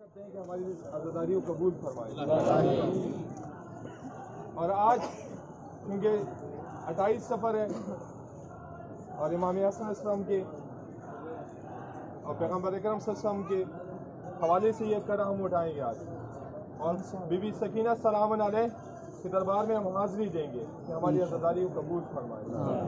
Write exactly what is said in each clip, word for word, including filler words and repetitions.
کرتے ہیں کہ ہماری عزاداری کو قبول فرمائے. اور آج کیونکہ اٹھائیس سفر ہے اور امام حسن علیہ السلام کے اور پیغمبر اکرم صلی اللہ علیہ وسلم کے حوالے سے یہ کرا ہم اٹھائیں گے آج, اور بی بی سکینہ سلام علیہ کے دربار میں ہم حاضری دیں گے کہ ہماری عزاداری کو قبول فرمائے.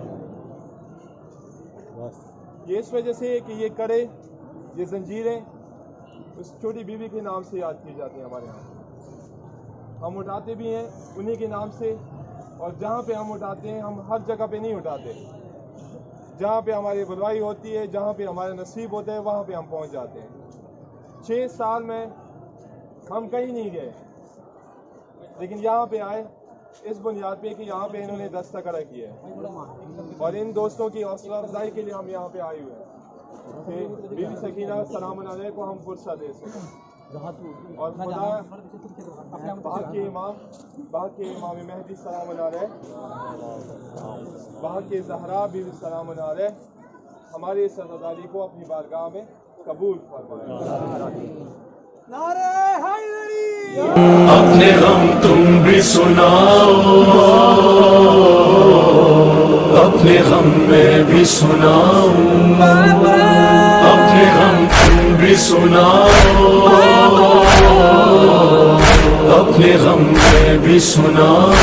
یہ اس وجہ سے کہ یہ کڑے, یہ زنجیریں اس چھوٹی بیوی کے نام سے یاد کی جاتی ہیں. ہمارے یہاں ہم اٹھاتے بھی ہیں انہی کے نام سے, اور جہاں پہ ہم اٹھاتے ہیں ہم ہر جگہ پہ نہیں اٹھاتے. جہاں پہ ہماری بلوائی ہوتی ہے, جہاں پہ ہمارا نصیب ہوتا ہے, وہاں پہ ہم پہنچ جاتے ہیں. چھ سال میں ہم کہیں نہیں گئے, لیکن یہاں پہ آئے اس بنیاد پہ کہ یہاں پہ انہوں نے دستخط کیا ہے, اور ان دوستوں کی حوصلہ افزائی کے لیے ہم یہاں پہ آئے ہوئے ہیں کہ بی بی سکینہ سلام علیہ کو ہم فرصہ دے سکیں. اور خدا باغ کے امام باغ کے امام مہدی سلام علیہ, باغ کے زہرا بی بی سلام علیہ ہماری اس عزاداری کو اپنی بارگاہ میں قبول فرمائے. نعرہ حیدری. اپنے غم تم بھی سناؤ, اپنے غم میں بھی سناؤ, اپنے غم تم بھی سناؤ, اپنے غم میں بھی سناؤ.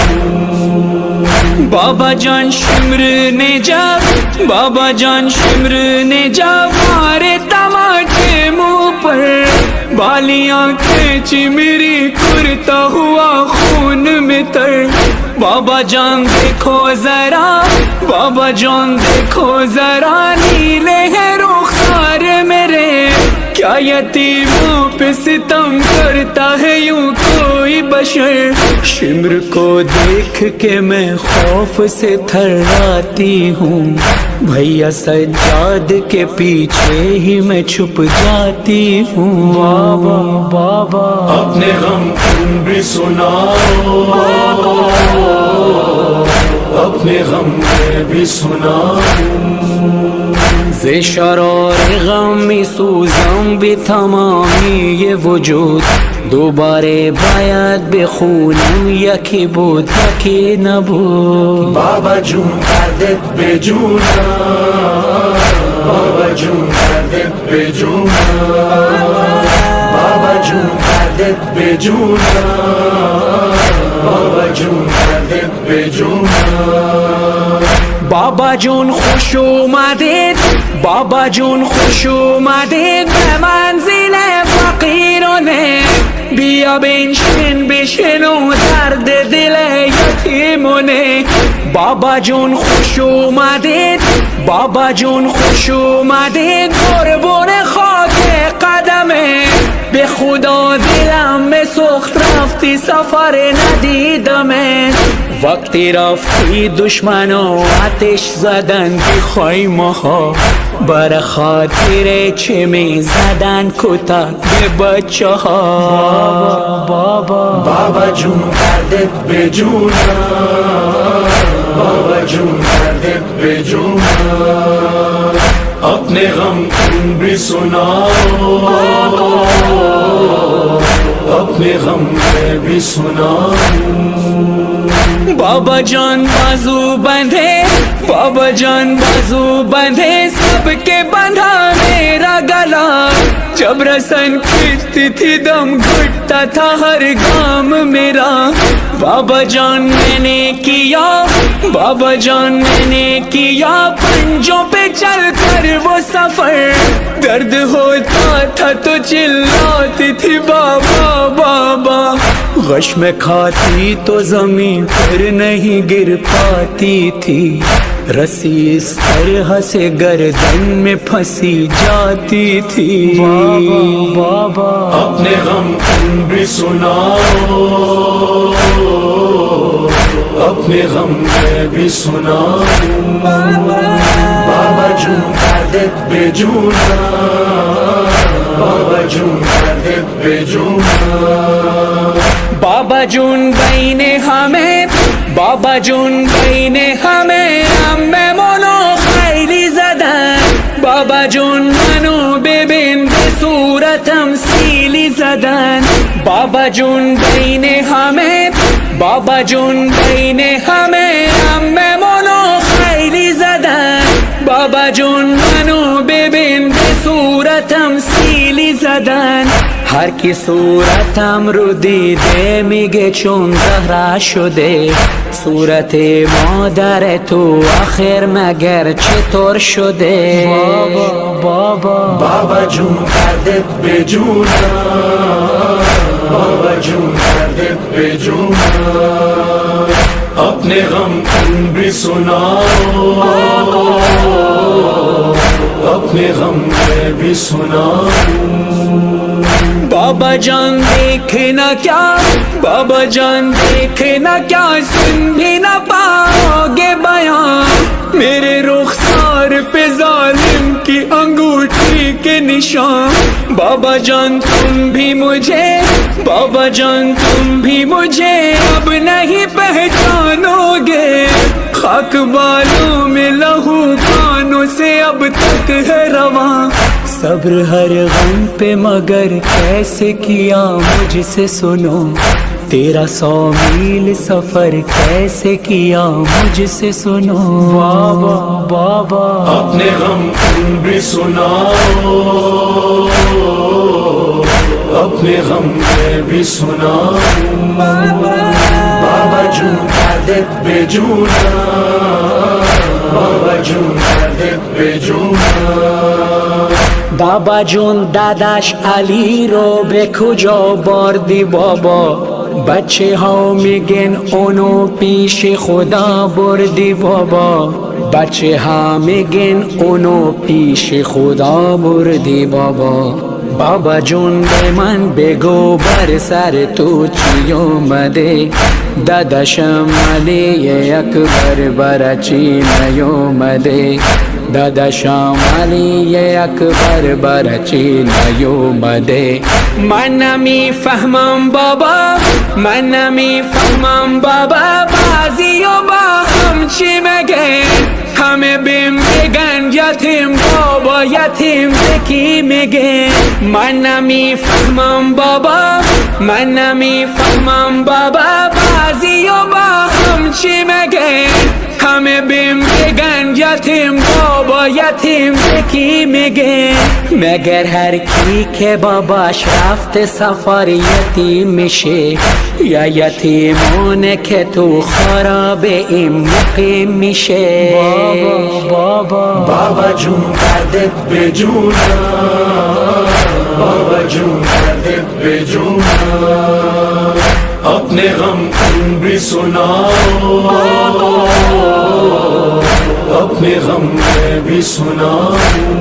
بابا جان شمر نے جا بابا جان شمر نے جا مارے تماچے منہ پر, بالیاں کھینچی میری کرتا ہوا خون میں تر. بابا جان دیکھو ذرا, بابا جان دیکھو ذرا, نیلے ہیں رخسار میرے, کیا یتیموں پہ ستم کرتا ہے یوں کوئی بشر. شمر کو دیکھ کے میں خوف سے تھراتی ہوں, بھیا سجاد کے پیچھے ہی میں چھپ جاتی ہوں. بابا بابا اپنے غم تم بھی سناؤ, اپنے غم میں بھی سناؤ. ز شرار غم سوزم بھی تمامی یہ وجود, دوبارے باید بخونم یکی بود یکی نبود. بابا جون کردت به جونم, بابا جون کردت به جونم, بابا جون کردت به جونم, بابا جون کردت به جونم. بابا جون خوش اومدید, بابا جون خوش اومدید به منزل فقیرانه, بیا بنشین بشنو درد دل یتیمونه. بابا جون خوش اومدید, بابا جون خوش اومدید, قربون خاک قدمه, به خدا دلم سخت رفتی سفر ندیدمه. وقتی رفتی دشمنو آتش زدن بی خیمه ها, بر خاطر چه می زدن کتک به بچه ها. بابا بابا جون کردت به جونم, بابا جون کردت به جونم. اپنے غم تم بھی سناؤ, اپنے غم میں بھی سناؤ. بابا جان بازو بندھے, بابا جان بازو بندھے, سب کے بندھا میرا گلا. جب رسن کھینچتی تھی دم گھٹتا تھا ہر گام میرا. بابا جان میں نے کیا, بابا جان میں نے کیا پنجوں پہ چل کر وہ سفر. درد ہوتا تھا تو چلاتی تھی بابا بابا, غش میں کھاتی تو زمین پر نہیں گر پاتی تھی, رسی اس طرح سے گردن میں پھنسی جاتی تھی. بابا اپنے غم تم بھی سناؤ, اپنے غم میں بھی سناؤ. بابا جون کردت به جونم, بابا جون کردت به جونم. بابا جون بین ہمیں, بابا جون بین ہمیں ہمیں منو خیلی زدن. بابا جون منو ببین به صورتم سیلی سیلی زدن بابا جون بین همه بابا جون بین همه عممونو خیلی زدن بابا جون منو ببین به صورتم سیلی زدن هر کی صورتم رو دیده میگه چون زهره شده صورت مادر تو آخر مگر چطور شده بابا بابا بابا جون کردت به جونم بابا جون کردت به جونم اپنے غم تم بھی سناؤ اپنے غم میں بھی سناؤ بابا جان دیکھنا کیا بابا جان دیکھنا کیا سن بھی نہ پاؤ گے بیان میرے رخسار پہ ظالم کی انگوٹھی کے نشان بابا جان تم بھی مجھے بابا جان تم بھی مجھے اب نہیں پہچانو گے خاک بالوں میں لہو کانوں سے اب تک ہے رواں صبر ہر غم پہ مگر کیسے کیا مجھ سے سنو تیرا سو میل سفر کیسے کیا مجھ سے سنو بابا بابا اپنے غم تم بھی سناؤ اپنے غم میں بھی سناؤ بابا جون کردت به جونم بابا جون کردت به جونم بابا جون داداش علی رو به کجا بردی بابا بچه ها میگن اونو پیش خدا بردی بابا بچه ها میگن اونو پیش خدا بردی بابا بابا جون به من بگو بر سر تو چی اومده داداشم علی اکبر برا چی نیومده داداشم علی اکبر برا چی نیومده من نمیفهمم بابا من نمیفهمم بابا بعضی و با هم چی مگه همه بیم بگن یتیم بابا یتیم کی میگه من نمیفهمم بابا من نمیفهمم بابا بعضی و با هم چی مگه همه بیم بگن یتیم بابا یتیم کی میگه مگر هر کی که باباش رفته سفر یتیم میشه یا یتیمونه که تو خراب این مقیم میشه بابا بابا بابا جون کردت به جونم بابا جون کردت به جونم اپنے غم تم بھی سناؤ اپنے غم میں بھی سناؤ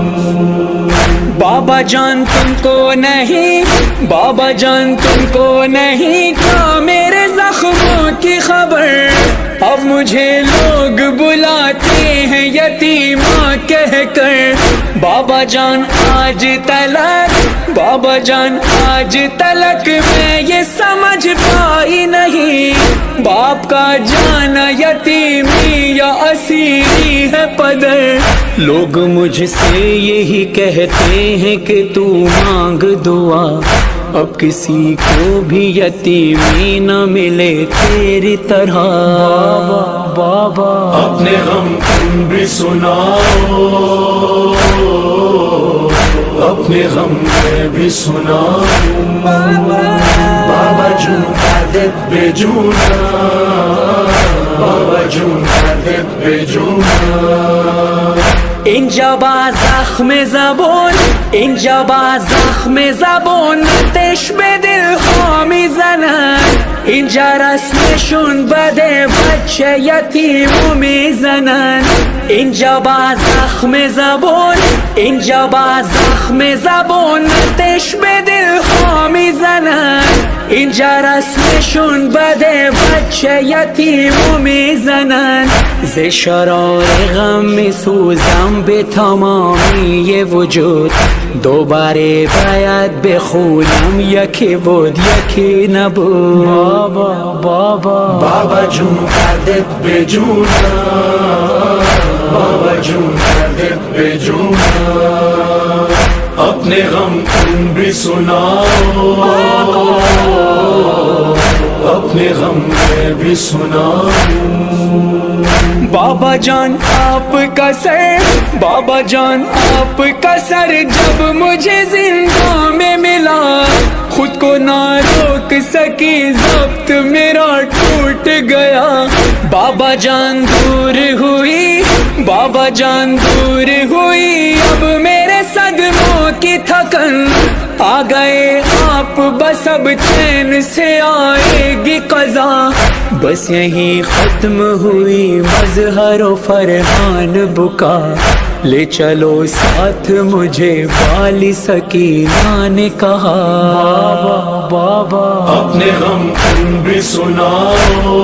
بابا جان تم کو نہیں بابا جان تم کو نہیں کیا میرے زخموں کی خبر اب مجھے لوگ بلاتے ہیں یتیماں کہہ کر بابا جان آج تلک بابا جان آج تلک میں یہ سمجھ پائی نہیں باپ کا جانا یتیمی یا اسیری ہے پدر لوگ مجھ سے یہی کہتے ہیں کہ تو مانگ دعا اب کسی کو بھی یتیمی نہ ملے تیری طرح بابا بابا اپنے غم تم بھی سناؤ اپنے غم میں بھی سناؤ بابا جون کردت به جونم بابا جون کردت به جونم اینجا با زخم زبون اینجا با زخم زبون آتش به دل ها میزنن اینجا رسمشون بده بچه یتیمو میزنن اینجا با زخم زبون اینجا با زخم زبون آتش به دل ها میزنن اینجا رسمشون بده بچه یتیمو میزنن ز شرار غم میسوزم به تمامی وجود دوباره باید بخونم یکی بود یکی نبود بابا بابا بابا جون کردت به جونم بابا جون کردت به جونم اپنے غم تم بھی سناؤ اپنے غم میں بھی سناؤ بابا جان آپ کا سر بابا جان آپ کا سر جب مجھے زندہ میں ملا خود کو نہ روک سکی ضبط میرا ٹوٹ گیا بابا جان دور ہوئی بابا جان دور ہوئی اب میرے صدموں کی تھکن آ گئے آپ بس اب چین سے آئے گی قضا بس یہیں ختم ہوئی مظہر و فرحان بکا لے چلو ساتھ مجھے والی سکینہ نے کہا بابا بابا اپنے غم تم بھی سناؤ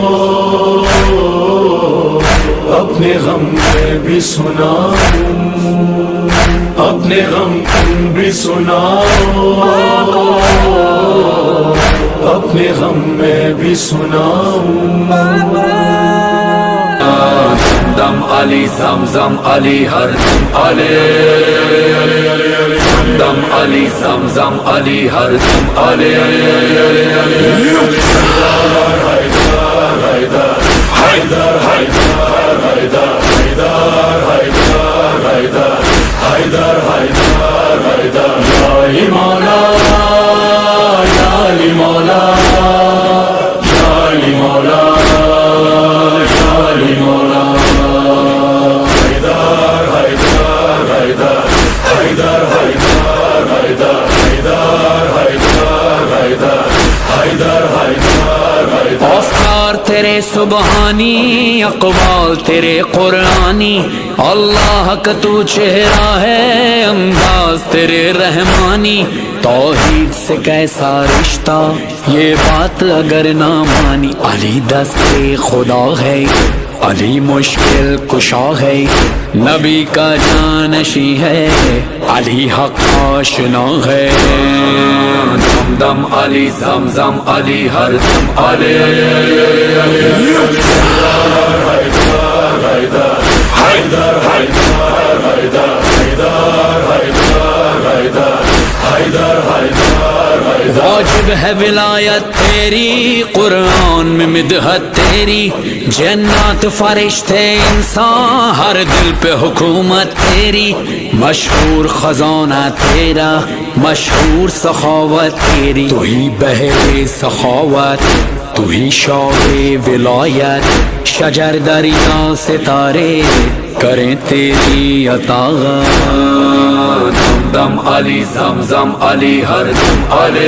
اپنے غم میں بھی سناؤ اپنے غم تم بھی سناؤ اپنے غم میں بھی سناؤ دم علی زمزم علی ہر دم علی دم علی زمزم علی ہر دم علی حیدر حیدر حیدر حیدر حیدر حیدر حیدر حیدر حیدر یا علی مولا یا علی مولا یا علی مولا یا علی مولا حیدر حیدر حیدر حیدر حیدر حیدر حیدر حیدر حیدر حیدر افکار تیرے سبحانی اقوال تیرے قرآنی اللہ کا تو چہرہ ہے انداز تیرے رحمانی توحید سے کیسا رشتہ یہ بات اگر نہ مانی علی دستے خدا ہے علی مشکل کشا ہے نبی کا جانشی ہے علی حق آشنا ہے دم دم علی زمزم علی ہر دم علی حیدر حیدر حیدر حیدر حیدر حیدر واجب ہے ولایت تیری قرآن میں مدحت تیری جنات فرشتے انسان ہر دل پہ حکومت تیری مشہور خزانہ تیرا مشہور سخاوت تیری تو ہی بحر سخاوت تو ہی شاہ ولایت شجر دریا ستارے کریں تیری اطاعت دم دم علی زمزم علی ہر دم علی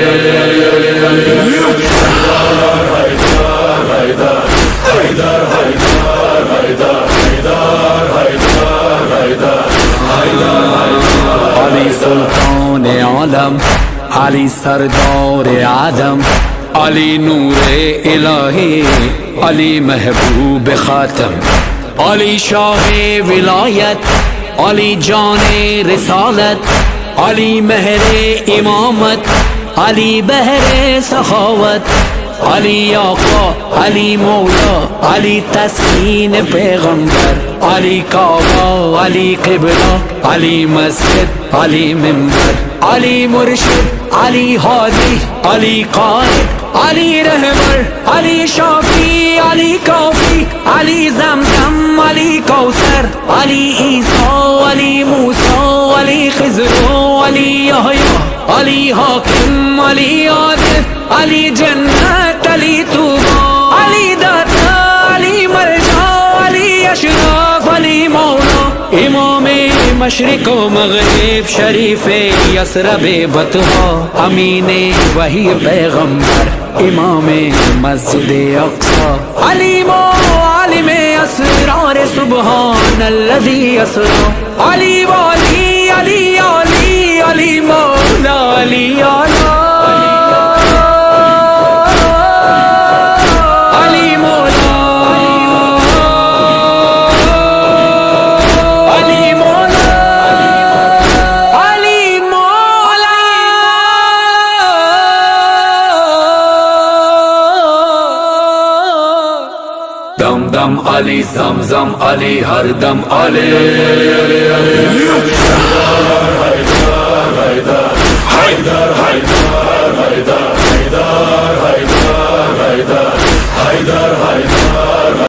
حیدر حیدر حیدر علی سلطان عالم علی سردار آدم علی نور الہی علی محبوب خاتم علی شاہ ولایت علی جان رسالت علی مہر امامت علی بحر سخاوت علی آقا علی مولا علی تسکین پیغمبر علی کعبہ علی قبلہ علی مسجد علی منبر علی مرشد علی ہادی علی قائد علی رہبر علی شافی علی کافی علی زمزم علی کوثر علی عیسیٰ علی موسیٰ علی خضر علی یحییٰ علی حاکم علی عادل علی جنت علی طوبیٰ علی داتا علی مرجع علی اشرف علی مولا امام مشرق و مغرب شریف یثرب بطحا امین وحی پیغمبر امام مسجد اقصی علیم و عالم اسرار سبحان الذی اسرا علی والی علی علی علی مولا علی اعلی دم دم علی زمزم علی ہر دم علی حیدر حیدر حیدر حیدر حیدر حیدر حیدر حیدر